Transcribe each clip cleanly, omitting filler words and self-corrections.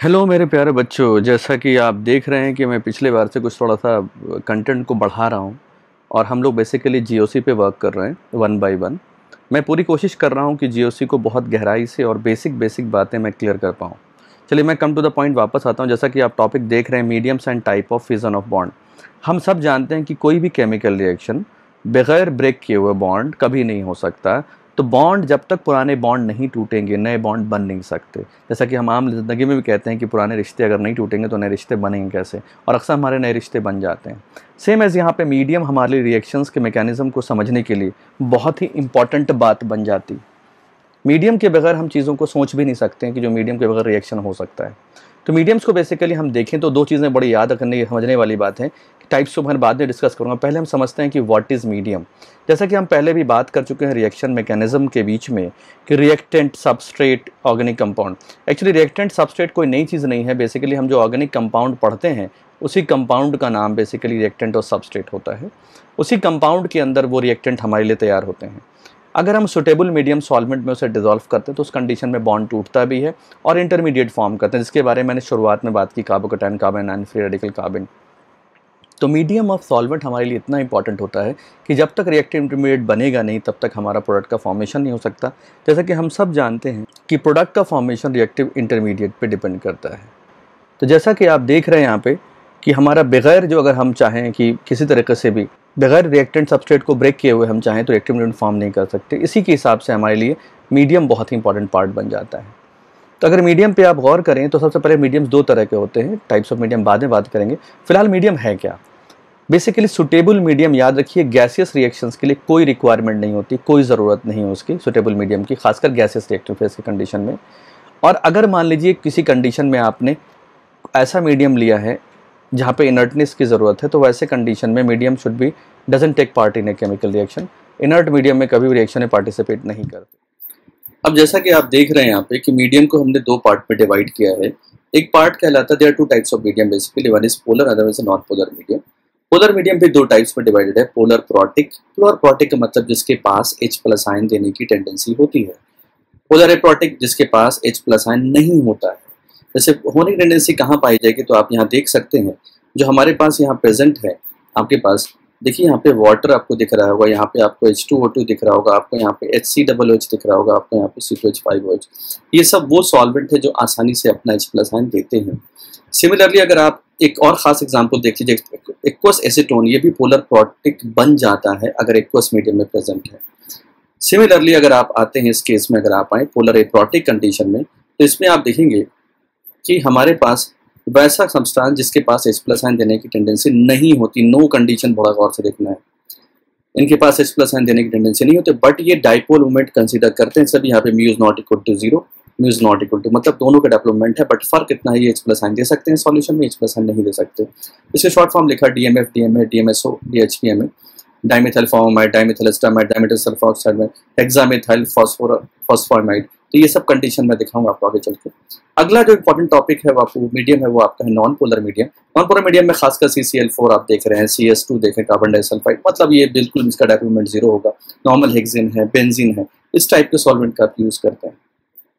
Hello मेरे प्यारे बच्चों, जैसा कि आप देख रहे हैं कि मैं पिछले बार से कुछ थोड़ा-सा कंटेंट को बढ़ा रहा हूँ और हम लोग बेसिकली जीओसी पे वर्क कर रहे हैं वन बाय वन। मैं पूरी कोशिश कर रहा हूँ कि जीओसी को बहुत गहराई से और बेसिक बातें मैं क्लियर कर पाऊँ। चलिए मैं कम टू द पॉइंट वापस आता हूँ। जैसा कि आप टॉपिक देख रहे हैं, mediums and type of fission of bond. हम सब जानते हैं कि कोई भी केमिकल रिएक्शन बगैर ब्रेक किए हुए बॉन्ड कभी नहीं हो सकता। तो बॉन्ड जब तक पुराने बॉन्ड नहीं टूटेंगे, नए बॉन्ड बन नहीं सकते। जैसा कि हम आम ज़िंदगी में भी कहते हैं कि पुराने रिश्ते अगर नहीं टूटेंगे तो नए रिश्ते बनेंगे कैसे, और अक्सर हमारे नए रिश्ते बन जाते हैं। सेम एज़ यहाँ पे मीडियम हमारे लिए रिएक्शंस के मैकेनिज़्म को समझने के लिए बहुत ही इंपॉर्टेंट बात बन जाती। मीडियम के बगैर हम चीज़ों को सोच भी नहीं सकते हैं कि जो मीडियम के बगैर रिएक्शन हो सकता है। तो मीडियम्स को बेसिकली हम देखें तो दो चीज़ें बड़ी याद करने समझने वाली बात है कि टाइप्स को मैं बाद में डिस्कस करूँगा। पहले हम समझते हैं कि व्हाट इज़ मीडियम। जैसा कि हम पहले भी बात कर चुके हैं रिएक्शन मैकेनिज्म के बीच में कि reactant, substrate, organic compound. Actually reactant substrate कोई नई चीज़ नहीं है। बेसिकली हम जो ऑर्गेनिक कंपाउंड पढ़ते हैं उसी कंपाउंड का नाम बेसिकली रिएक्टेंट और सबस्ट्रेट होता है। उसी कंपाउंड के अंदर वो रिएक्टेंट हमारे लिए तैयार होते हैं। अगर हम सुटेबल मीडियम सॉल्वेंट में उसे डिसॉल्व करते हैं तो उस कंडीशन में बॉन्ड टूटता भी है और इंटरमीडिएट फॉर्म करते हैं, जिसके बारे में मैंने शुरुआत में बात की, carbocation, carbon and free radical carbon. तो मीडियम ऑफ सॉल्वेंट हमारे लिए इतना इंपॉर्टेंट होता है कि जब तक रिएक्टिव इंटरमीडिएट बनेगा नहीं तब तक हमारा प्रोडक्ट का फॉर्मेशन नहीं हो सकता। जैसा कि हम सब जानते हैं कि प्रोडक्ट का फॉर्मेशन रिएक्टिव इंटरमीडिएट पे डिपेंड करता है। तो जैसा कि आप देख रहे हैं यहाँ पे कि हमारा बगैर जो अगर हम चाहें कि किसी तरीके से भी बगैर रिएक्टेंट सबस्ट्रेट को ब्रेक किए हुए हम चाहें तो रिएक्टिव मीडियम फॉर्म नहीं कर सकते। इसी के हिसाब से हमारे लिए मीडियम बहुत ही इंपॉर्टेंट पार्ट बन जाता है। तो अगर मीडियम पे आप गौर करें तो सबसे पहले मीडियम्स दो तरह के होते हैं। टाइप्स ऑफ मीडियम बाद में बात करेंगे। फिलहाल मीडियम है क्या? बेसिकली सुटेबल मीडियम, याद रखिए, गैसियस रिएक्शंस के लिए कोई रिक्वायरमेंट नहीं होती, कोई ज़रूरत नहीं है उसकी सुटेबल मीडियम की, खासकर गैसियस रिएक्टिव फेज की कंडीशन में। और अगर मान लीजिए किसी कंडीशन में आपने ऐसा मीडियम लिया है जहाँ पे इनर्टनेस की ज़रूरत है, तो वैसे कंडीशन में medium should be doesn't take part in a chemical reaction. Inert medium में कभी भी रिएक्शन में पार्टिसिपेट नहीं करते। अब जैसा कि आप देख रहे हैं यहाँ पे कि मीडियम को हमने दो पार्ट में डिवाइड किया है। एक पार्ट कहलाता है, there are two types of medium basically, one is polar, other is non polar medium. Polar medium भी दो टाइप्स में डिवाइडेड है, पोलर प्रोटिक। पोलर प्रोटिक का मतलब जिसके पास H प्लस आयन देने की टेंडेंसी होती है। पोलर एप्रोटिक जिसके पास H प्लस आयन नहीं होता है। जैसे होने की टेंडेंसी कहाँ पाई जाएगी, तो आप यहाँ देख सकते हैं जो हमारे पास यहाँ प्रेजेंट है। आपके पास देखिए यहाँ पे वाटर आपको दिख रहा होगा, यहाँ पे आपको H2O2 दिख रहा होगा, आपको यहाँ पे HCOOH दिख रहा होगा, आपको यहाँ पे C2H5OH। ये सब वो सॉल्वेंट है जो आसानी से अपना H प्लस आयन देते हैं। सिमिलरली अगर आप एक और खास एग्जांपल देख लीजिए, एक्वस एसीटोन, ये भी पोलर प्रोटिक बन जाता है अगर एक्वस मीडियम में प्रेजेंट है। सिमिलरली अगर आप आते हैं इस केस में, अगर आप आए पोलर एप्रोटिक कंडीशन में, तो इसमें आप देखेंगे कि हमारे पास वैसा सब्सटेंस जिसके पास H प्लस आयन देने की टेंडेंसी नहीं होती। नो कंडीशन बड़ा गौर से देखना है, इनके पास H प्लस आयन देने की टेंडेंसी नहीं होती, बट ये डाइपोल मोमेंट कंसीडर करते हैं सभी। यहाँ पे mu is not equal to zero, mu is not equal to, मतलब दोनों का डेवलपमेंट है, बट फर्क इतना है, ये H प्लस आयन दे सकते हैं सॉल्यूशन में, H प्लस आयन नहीं दे सकते। इसके शॉर्ट फॉर्म लिखा DMF, DMA, DMSO, DHPMA, dimethyl formamide, dimethyl acetamide, dimethyl sulfoxide में हेक्सामेथाइल फॉस्फोरामाइड। तो ये सब कंडीशन मैं दिखाऊंगा आपको आगे चल के। अगला जो इंपॉर्टेंट टॉपिक है वो आपको मीडियम है, वो आपका है non polar medium. Non polar medium में खासकर CCl4 आप देख रहे हैं, CS2 देखें, कार्बन डाइसल्फाइड, मतलब ये बिल्कुल इसका डेवलपमेंट जीरो होगा। नॉर्मल हेक्सेन है, बेंजीन है, इस टाइप के सॉल्वेंट का आप यूज करते हैं।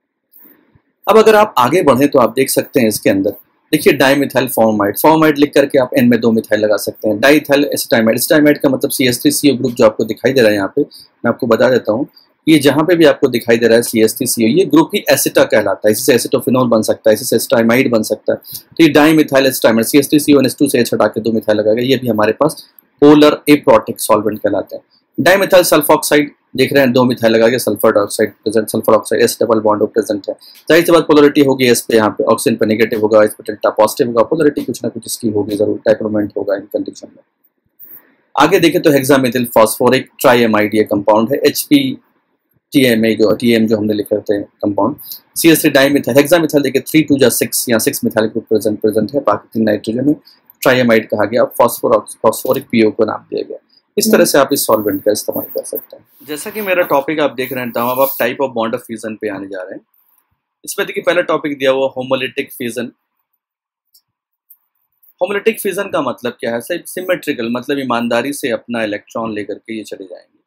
अब अगर आप आगे बढ़े तो आप देख सकते हैं इसके अंदर देखिए डाइमिथाइल फॉर्माइड, फॉर्माइड लिख करके आप N में 2 मिथाइल लगा सकते हैं। डाइथाइल एसिटामाइड, एसिटामाइड का मतलब CH3CO ग्रुप जो आपको दिखाई दे रहा है यहाँ पे, मैं आपको बता देता हूँ, ये जहाँ पे भी आपको दिखाई दे रहा है CH3CO, ये ग्रुप ही एसिटा कहलाता है। इससे एसिटोफिनोल बन सकता है, इससे एसिटामाइड बन सकता है। तो ये डाइमिथाइल एसिटामाइड, CH3CO H2 से H हटा के 2 मिथाइल लगाएगा, ये भी हमारे पास पोलर एप्रोटिक सॉल्वेंट कहलाता है। डाइमिथाइल सल्फॉक्साइड देख रहे हैं, 2 मिथाइल लगा के sulphur dioxide present, sulphur oxide S double bond present है। जाहिर सी बात पोलरिटी होगी S पे, यहाँ पे ऑक्सीजन पे नेगेटिव होगा, इस पे डेल्टा पॉजिटिव होगा, पोलरिटी कुछ ना कुछ इसकी होगी जरूर, डाइक्रोमेंट होगा इन कंडीशन में। आगे देखें तो हेक्सामेथिल फॉस्फोरिक ट्राइएमाइड ये कंपाउंड है, HPTMA जो TM जो हमने लिखे होते हैं कंपाउंड। CH3 डाइमिथाइल, हेक्सामेथिल देखिए 3 2 जा 6, यहाँ 6 मिथाइल ग्रुप प्रेजेंट है, बाकी 3 नाइट्रोजन है, ट्राइएमाइड कहा गया, फॉस्फोरिक PO को नाम दिया गया। इस तरह से आप इस सॉल्वेंट का इस्तेमाल कर सकते हैं। जैसा कि मेरा टॉपिक आप देख रहे हैं, अब आप type of bond of fusion पे आने जा रहे हैं। इसमें देखिए पहला टॉपिक दिया हुआ होमोलिटिक फ्यूजन। होमोलिटिक फ्यूजन का मतलब क्या है? सिमेट्रिकल, मतलब ईमानदारी से अपना इलेक्ट्रॉन लेकर के ये चले जाएंगे।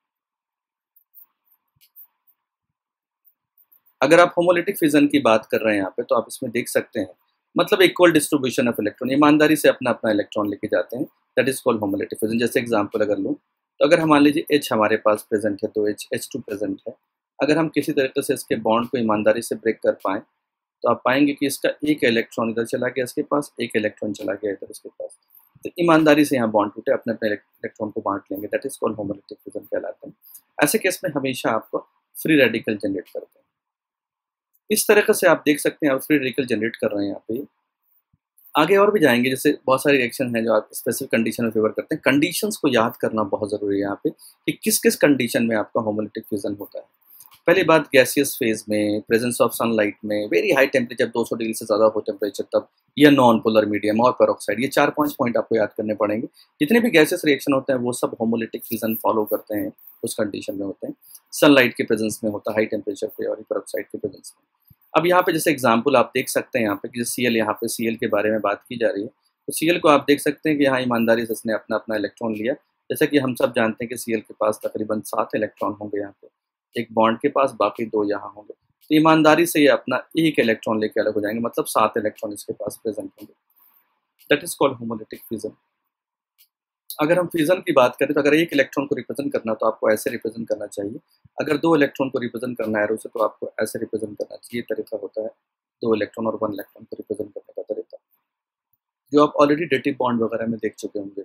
अगर आप होमोलिटिक फ्यूजन की बात कर रहे हैं यहाँ पे, तो आप इसमें देख सकते हैं मतलब इक्वल डिस्ट्रीब्यूशन ऑफ इलेक्ट्रॉन, ईमानदारी से अपना अपना इलेक्ट्रॉन लेके जाते हैं, that is called homolytic fusion. जैसे एग्जांपल अगर लूँ तो अगर हम मान लीजिए H हमारे पास प्रेजेंट है तो H2 प्रेजेंट है, अगर हम किसी तरीके से इसके बॉन्ड को ईमानदारी से ब्रेक कर पाएँ तो आप पाएंगे कि इसका एक इलेक्ट्रॉन इधर चला गया इसके पास, एक इलेक्ट्रॉन चला गया इधर इसके पास, तो ईमानदारी से यहाँ बॉन्ड टूटे, अपने अपने इलेक्ट्रॉन को बांट लेंगे, that is called homolytic fusion कहलाते हैं। ऐसे केस में हमेशा आपको फ्री रेडिकल जनरेट करते हैं। इस तरीके से आप देख सकते हैं आप फ्री रेडिकल जनरेट कर रहे हैं यहाँ पे। आगे और भी जाएंगे, जैसे बहुत सारे रिएक्शन हैं जो आप स्पेसिफिक कंडीशन में फेवर करते हैं। कंडीशंस को याद करना बहुत ज़रूरी है यहाँ पे कि किस किस कंडीशन में आपका होमोलिटिक फ्यूजन होता है। पहली बात गैसियस फेज में, प्रेजेंस ऑफ सनलाइट में, वेरी हाई टेम्परेचर 200 डिग्री से ज़्यादा हो टेम्परेचर तब, या नॉन पोलर मीडियम और पेरोक्साइड, ये 4-5 पॉइंट आपको याद करने पड़ेंगे। जितने भी गैसियस रिएक्शन होते हैं वो सब होमोलिटिक फ्यूजन फॉलो करते हैं, उस कंडीशन में होते हैं। सनलाइट के प्रेजेंस में होता है हाई टेम्परेचर पे और पेरोक्साइड के प्रेजेंस में। अब यहाँ पे जैसे एग्जाम्पल आप देख सकते हैं यहाँ पे कि Cl, यहाँ पे Cl के बारे में बात की जा रही है, तो Cl को आप देख सकते हैं कि यहाँ ईमानदारी से इसने अपना अपना इलेक्ट्रॉन लिया। जैसा कि हम सब जानते हैं कि Cl के पास तकरीबन 7 इलेक्ट्रॉन होंगे यहाँ पे, एक बॉन्ड के पास, बाकी 2 यहाँ होंगे, तो ईमानदारी से ये अपना एक इलेक्ट्रॉन लेके अलग हो जाएंगे, मतलब 7 इलेक्ट्रॉन इसके पास प्रेजेंट होंगे, that is called homolytic fusion. अगर हम फ्यूजन की बात करें तो अगर एक इलेक्ट्रॉन को रिप्रेजेंट करना तो आपको ऐसे रिप्रेजेंट करना चाहिए, अगर 2 इलेक्ट्रॉन को रिप्रेजेंट करना है एरो से तो आपको ऐसे रिप्रेजेंट करना चाहिए। तरीका होता है 2 इलेक्ट्रॉन और 1 इलेक्ट्रॉन को रिप्रेजेंट करने का तरीका, जो आप ऑलरेडी डेटिव बॉन्ड वगैरह में देख चुके होंगे।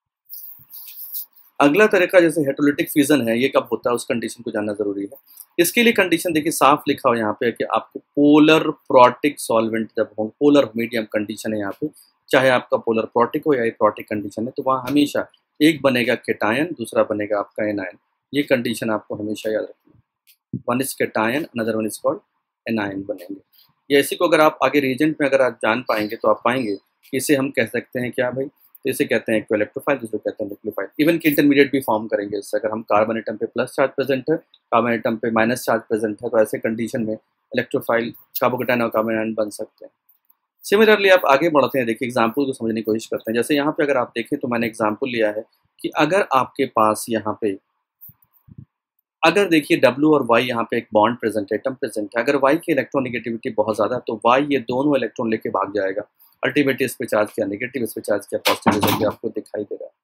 अगला तरीका जैसे हेटेरोलिटिक फ्यूजन है, ये कब होता है उस कंडीशन को जानना जरूरी है। इसके लिए कंडीशन देखिए साफ लिखा हो यहाँ पे कि आपको पोलर प्रोटिक सॉल्वेंट जब हो, पोलर मीडियम कंडीशन है यहाँ पे, चाहे आपका पोलर प्रोटिक हो या एप्रोटिक कंडीशन है, तो वहाँ हमेशा एक बनेगा केटायन, दूसरा बनेगा आपका एनायन। ये कंडीशन आपको हमेशा याद रखनी है, one is cation, another one is called anion बनेंगे। ये इसी को अगर आप आगे रीजेंट में अगर आप जान पाएंगे तो आप पाएंगे कि इसे हम कह सकते हैं क्या भाई, तो इसे कहते हैं इक्विलेक्ट्रोफाइल, जिसको कहते हैं न्यूक्लियोफाइल। इवन की इंटरमीडिएट भी फॉर्म करेंगे इससे, अगर हम कार्बन एटम पे प्लस चार्ज प्रेजेंट है, कार्बन एटम पे माइनस चार्ज प्रेजेंट है, तो ऐसे कंडीशन में इलेक्ट्रोफाइल कार्बोकेटायन और कार्बन आयन बन सकते हैं। सिमिलरली आप आगे बढ़ते हैं, देखिए एग्जाम्पल को समझने की कोशिश करते हैं। जैसे यहाँ पे अगर आप देखें तो मैंने एग्जाम्पल लिया है कि अगर आपके पास यहाँ पे अगर देखिए W और Y यहाँ पे एक बॉन्ड प्रेजेंट है, एटम प्रेजेंट है, अगर Y की इलेक्ट्रोनेगेटिविटी बहुत ज़्यादा है तो Y ये दोनों इलेक्ट्रॉन लेके भाग जाएगा, अल्टीमेटली इस पे चार्ज किया नेगेटिव, इस पे चार्ज किया पॉजिटिव, जैसे कि आपको दिखाई दे रहा है।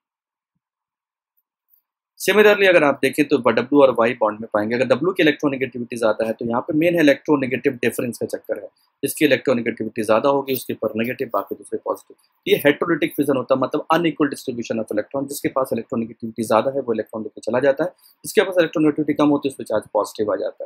सिमिलरली अगर आप देखें तो W और Y बॉन्ड में पाएंगे, अगर W की इलेक्ट्रोनेगेटिविटी ज़्यादा है तो यहाँ पे मेन इलेक्ट्रोनेगेटिव डिफरेंस का चक्कर है, जिसकी इलेक्ट्रोनेगेटिविटी ज़्यादा होगी उसके ऊपर नेगेटिव, बाकी दूसरे पॉजिटिव। ये हेटेरोलिटिक फ्यूजन होता है, मतलब अनइक्वल डिस्ट्रीब्यूशन ऑफ इलेक्ट्रॉन, जिसके पास इलेक्ट्रोनेगेटिविटी ज़्यादा है वो इलेक्ट्रॉन लेकर चला जाता है, जिसके पास इलेक्ट्रोनेगेटिविटी कम होती है उस पर चार्ज पॉजिटिव आ जाता है।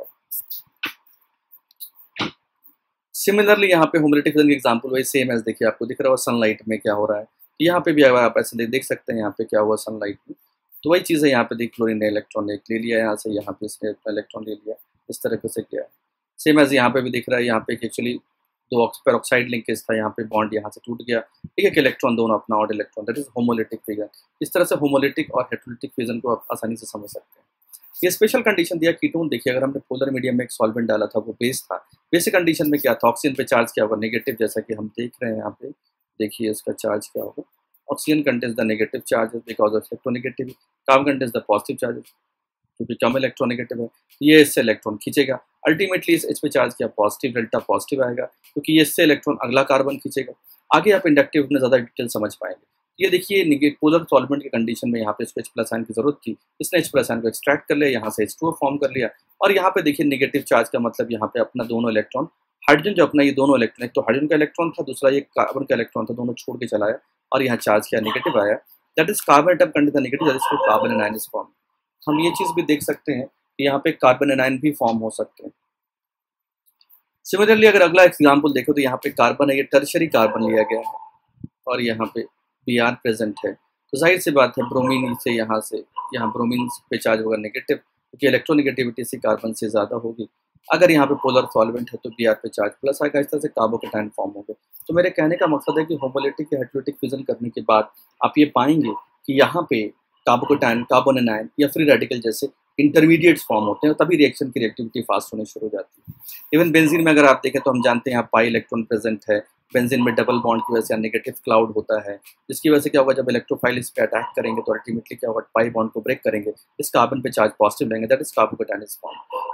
सिमिलरली यहाँ पे होमोलिटिक फ्यूजन की एग्जांपल वही सेम एज देखिए आपको दिख रहा है सनलाइट में क्या हो रहा है, यहाँ पे भी अगर आप ऐसे देख सकते हैं यहाँ पे क्या हुआ सनलाइट में, तो वही चीज़ है यहाँ पे देख क्लोरीन ने इलेक्ट्रॉन एक ले लिया, यहाँ से यहाँ पे इसने अपना इलेक्ट्रॉन ले लिया, इस तरीके से किया। सेम एज यहाँ पे भी दिख रहा है, यहाँ पे एक्चुअली 2 पेरोक्साइड लिंकेज था, यहाँ पे बॉन्ड यहाँ से टूट गया, एक इलेक्ट्रॉन दोनों अपना odd electron, that is homolytic fusion. इस तरह से होमोलिटिक और हेटेरोलिटिक फ्यूजन को आप आसानी से समझ सकते हैं। ये स्पेशल कंडीशन दिया कीटोन, देखिए अगर हमने पोलर मीडियम में एक सॉल्वेंट डाला था वो बेस था, बेसिक कंडीशन में क्या था, ऑक्सीजन पे चार्ज क्या होगा नेगेटिव, जैसा कि हम देख रहे हैं यहाँ पे, देखिए इसका चार्ज क्या होगा, oxygen contains the negative charges because of electronegative, carbon contains the positive charges क्योंकि कम इलेक्ट्रोनेगेटिव है, ये इससे इलेक्ट्रॉन खींचेगा, अल्टीमेटली इस H पे चार्ज किया पॉजिटिव, डेल्टा पॉजिटिव आएगा क्योंकि ये इससे इलेक्ट्रॉन अगला कार्बन खींचेगा। आगे आप इंडक्टिव में ज़्यादा डिटेल समझ पाएंगे। ये देखिए पोलर सॉल्वेंट की कंडीशन में यहाँ पे इसको H+ आयन की जरूरत थी, इसने H+ आयन को एक्सट्रैक्ट कर लिया, यहाँ से H2O फॉर्म कर लिया, और यहाँ पे देखिए नेगेटिव चार्ज का मतलब यहाँ पे अपना दोनों इलेक्ट्रॉन, हाइड्रोजन जो अपना ये दोनों इलेक्ट्रॉन, एक तो हाइड्रोजन का इलेक्ट्रॉन था, दूसरा ये कार्बन का इलेक्ट्रॉन था, दोनों छोड़ के चलाया और यहाँ चार्ज किया नेगेटिव आया, that is carbon atom contain the negative, that is carbon anion is form. हम ये चीज़ भी देख सकते हैं कि यहाँ पे कार्बन एनायन भी फॉर्म हो सकते हैं। सिमिलरली अगर अगला एग्जाम्पल देखो तो यहाँ पे कार्बन है, ये टर्शरी कार्बन लिया गया है और यहाँ पे Br प्रेजेंट है, तो जाहिर सी बात है ब्रोमीन से यहाँ ब्रोमीन पे चार्ज होगा नेगेटिव क्योंकि इलेक्ट्रोनेगेटिविटी से कार्बन से ज़्यादा होगी। अगर यहाँ पे पोलर सॉल्वेंट है तो Br पे चार्ज प्लस आएगा, इस तरह से कार्बोकेटायन फॉर्म होगा। तो मेरे कहने का मकसद है कि होमोलिटिक या हेटेरोलिटिक फ्यूजन करने के बाद आप ये पाएंगे कि यहाँ पे कार्बोकेटायन, कार्बन एनायन या फ्री रेडिकल जैसे इंटरमीडिएट्स फॉर्म होते हैं, तभी रिएक्शन की रिएक्टिविटी फास्ट होने शुरू हो जाती है। इवन बेंजीन में अगर आप देखें तो हम जानते हैं यहाँ पाई इलेक्ट्रॉन प्रेजेंट है, बेंजीन में डबल बॉन्ड की वजह से नेगेटिव क्लाउड होता है, जिसकी वजह से क्या होगा जब इलेक्ट्रोफाइल इस पे अटैक करेंगे तो अल्टीमेटली क्या होगा पाई बॉन्ड को ब्रेक करेंगे, इस कार्बन पे चार्ज पॉजिटिव लेंगे, that is carbocation is form.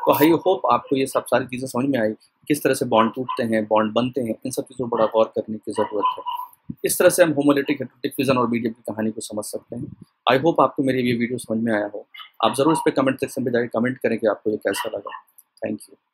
तो आई होप आपको ये सब सारी चीज़ें समझ में आई, किस तरह से बॉन्ड टूटते हैं, बॉन्ड बनते हैं, इन सब चीज़ों पर बड़ा गौर करने की ज़रूरत है। इस तरह से हम होमोलिटिक, हेटेरोटिक फिजन और मीडियम की कहानी को समझ सकते हैं। आई होप आपको मेरी ये वीडियो समझ में आया हो। आप ज़रूर इस पे कमेंट सेक्शन पे जाके कमेंट करें कि आपको ये कैसा लगा। Thank you.